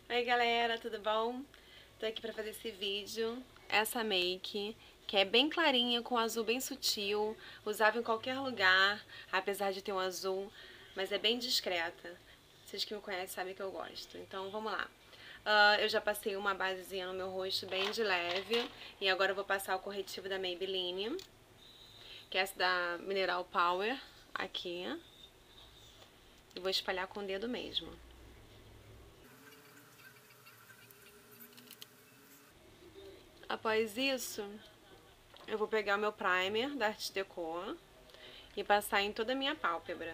Oi galera, tudo bom? Tô aqui pra fazer esse vídeo, essa make, que é bem clarinha, com azul bem sutil, usável em qualquer lugar, apesar de ter um azul, mas é bem discreta. Vocês que me conhecem sabem que eu gosto, então vamos lá. Eu já passei uma basezinha no meu rosto bem de leve, e agora eu vou passar o corretivo da Maybelline, que é essa da Mineral Power, aqui, e vou espalhar com o dedo mesmo. Após isso, eu vou pegar o meu primer da Arte Deco e passar em toda a minha pálpebra.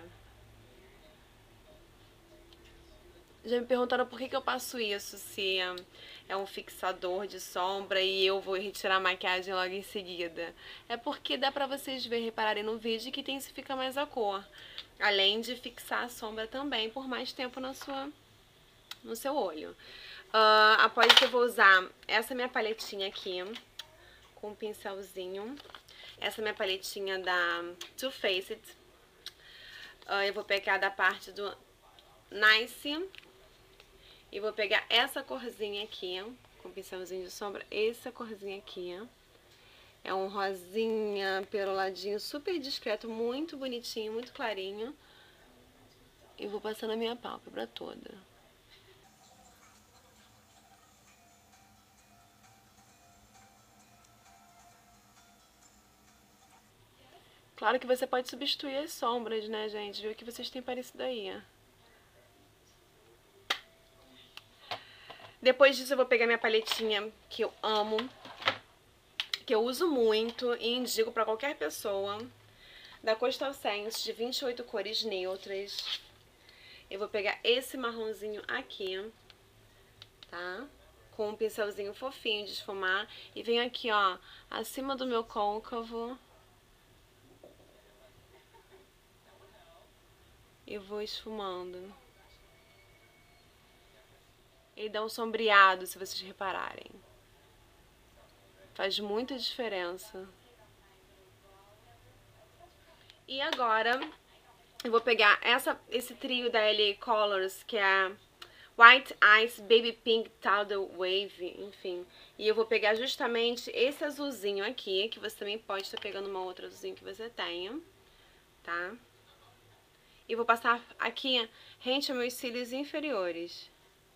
Já me perguntaram por que eu passo isso, se é um fixador de sombra e eu vou retirar a maquiagem logo em seguida. É porque dá pra vocês repararem no vídeo que intensifica mais a cor, além de fixar a sombra também por mais tempo no seu olho. Após isso eu vou usar essa minha paletinha aqui, com um pincelzinho. Essa é minha paletinha da Too Faced. Eu vou pegar da parte do Nice. E vou pegar essa corzinha aqui, com um pincelzinho de sombra. Essa corzinha aqui, é um rosinha peroladinho, super discreto, muito bonitinho, muito clarinho. E vou passando a minha pálpebra toda. Claro que você pode substituir as sombras, né, gente? Ver o que vocês têm parecido aí. Depois disso eu vou pegar minha paletinha, que eu amo, que eu uso muito e indico pra qualquer pessoa, da Coastal Scents, de 28 cores neutras. Eu vou pegar esse marronzinho aqui, tá? Com um pincelzinho fofinho de esfumar. E venho aqui, ó, acima do meu côncavo. E vou esfumando. Ele dá um sombreado, se vocês repararem. Faz muita diferença. E agora, eu vou pegar esse trio da LA Colors, que é a White Ice, Baby Pink, Tidal Wave, enfim. E eu vou pegar justamente esse azulzinho aqui, que você também pode estar pegando uma outra azulzinho que você tenha, tá? E vou passar aqui rente aos meus cílios inferiores.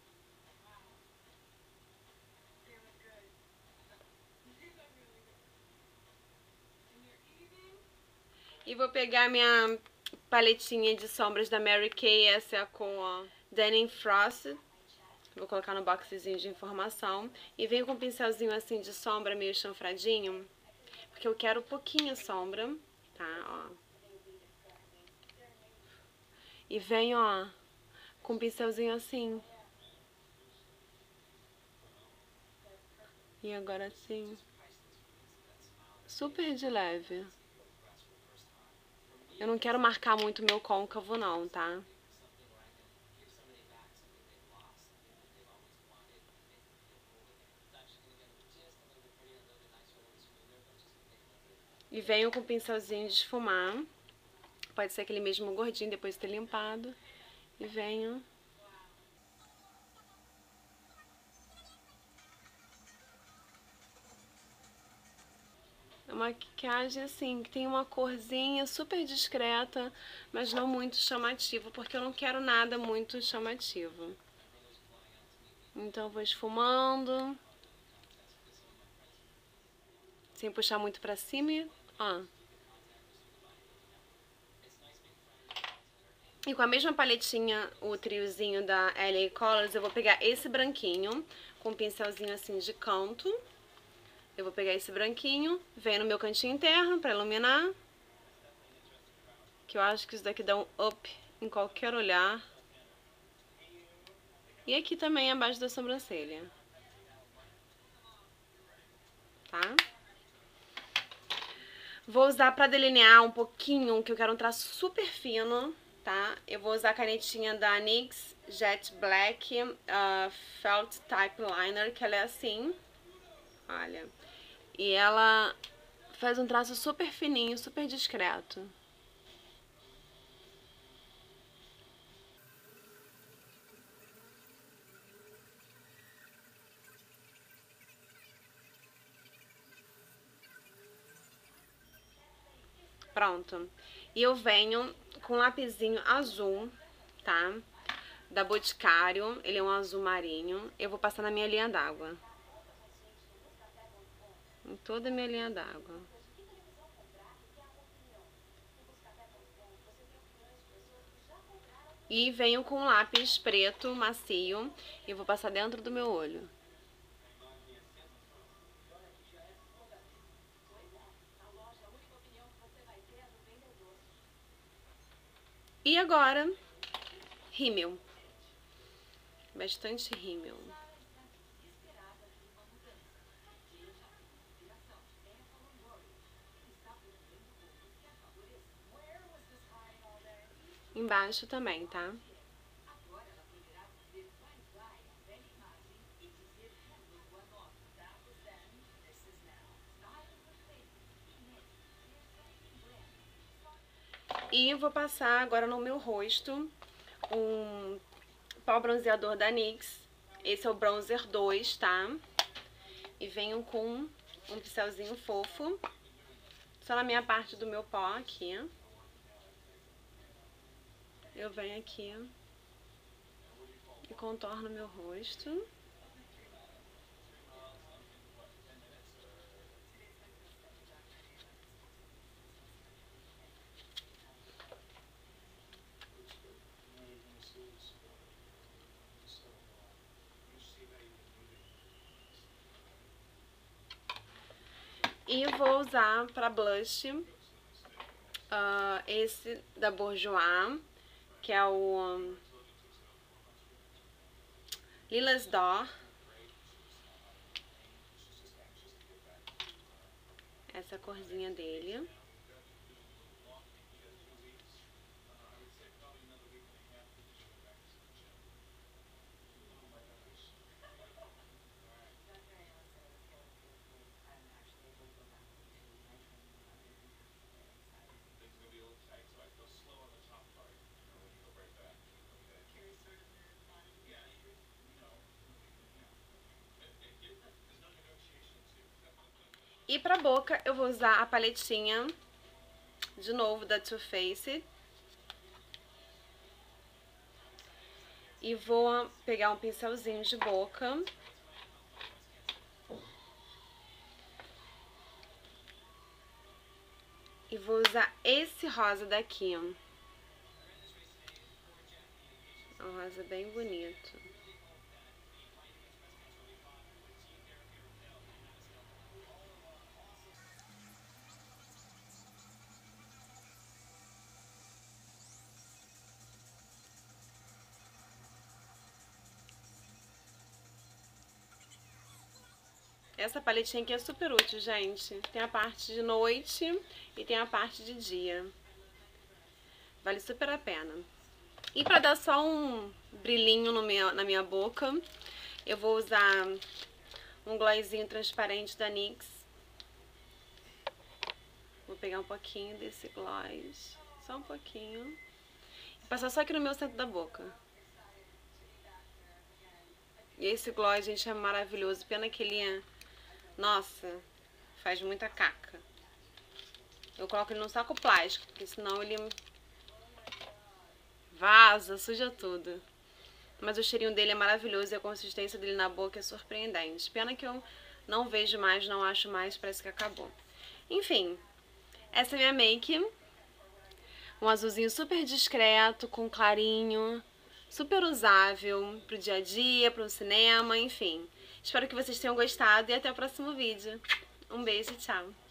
E vou pegar minha paletinha de sombras da Mary Kay, essa é a cor Denim Frost. Vou colocar no boxezinho de informação. E venho com um pincelzinho assim de sombra meio chanfradinho, porque eu quero pouquinha sombra, tá, ó. E venho, ó, com um pincelzinho assim. E agora assim, super de leve. Eu não quero marcar muito meu côncavo não, tá? E venho com o pincelzinho de esfumar. Pode ser aquele mesmo gordinho depois de ter limpado. E venho... É uma maquiagem assim, que tem uma corzinha super discreta, mas não muito chamativa, porque eu não quero nada muito chamativo. Então eu vou esfumando, sem puxar muito pra cima, ó. E com a mesma paletinha, o triozinho da LA Colors, eu vou pegar esse branquinho, com um pincelzinho assim de canto. Eu vou pegar esse branquinho, venho no meu cantinho interno pra iluminar. Que eu acho que isso daqui dá um up em qualquer olhar. E aqui também abaixo da sobrancelha. Tá? Vou usar pra delinear um pouquinho, que eu quero um traço super fino, tá? Eu vou usar a canetinha da NYX Jet Black Felt Type Liner, que ela é assim. Olha. E ela faz um traço super fininho, super discreto. Pronto. E eu venho com um lapisinho azul, tá? Da Boticário. Ele é um azul marinho. Eu vou passar na minha linha d'água. Em toda a minha linha d'água. E venho com um lápis preto, macio. E vou passar dentro do meu olho. E agora, rímel. Bastante rímel. Embaixo também, tá? E eu vou passar agora no meu rosto um pó bronzeador da NYX. Esse é o Bronzer 2, tá? E venho com um pincelzinho fofo. Só na minha parte do meu pó aqui. Eu venho aqui e contorno meu rosto. E eu vou usar para blush esse da Bourjois, que é o Lilas d'Or. Essa corzinha dele. E pra boca eu vou usar a paletinha, de novo, da Too Faced. E vou pegar um pincelzinho de boca. E vou usar esse rosa daqui, ó. É um rosa bem bonito. Essa paletinha aqui é super útil, gente. Tem a parte de noite e tem a parte de dia. Vale super a pena. E pra dar só um brilhinho na minha boca, eu vou usar um glossinho transparente da NYX. Vou pegar um pouquinho desse gloss, só um pouquinho. E passar só aqui no meu centro da boca. E esse gloss, gente, é maravilhoso. Pena que ele nossa, faz muita caca. Eu coloco ele num saco plástico, porque senão ele vaza, suja tudo. Mas o cheirinho dele é maravilhoso e a consistência dele na boca é surpreendente. Pena que eu não vejo mais, não acho mais, parece que acabou. Enfim, essa é minha make. Um azulzinho super discreto, com clarinho, super usável pro dia a dia, pro cinema, enfim. Espero que vocês tenham gostado e até o próximo vídeo. Um beijo e tchau!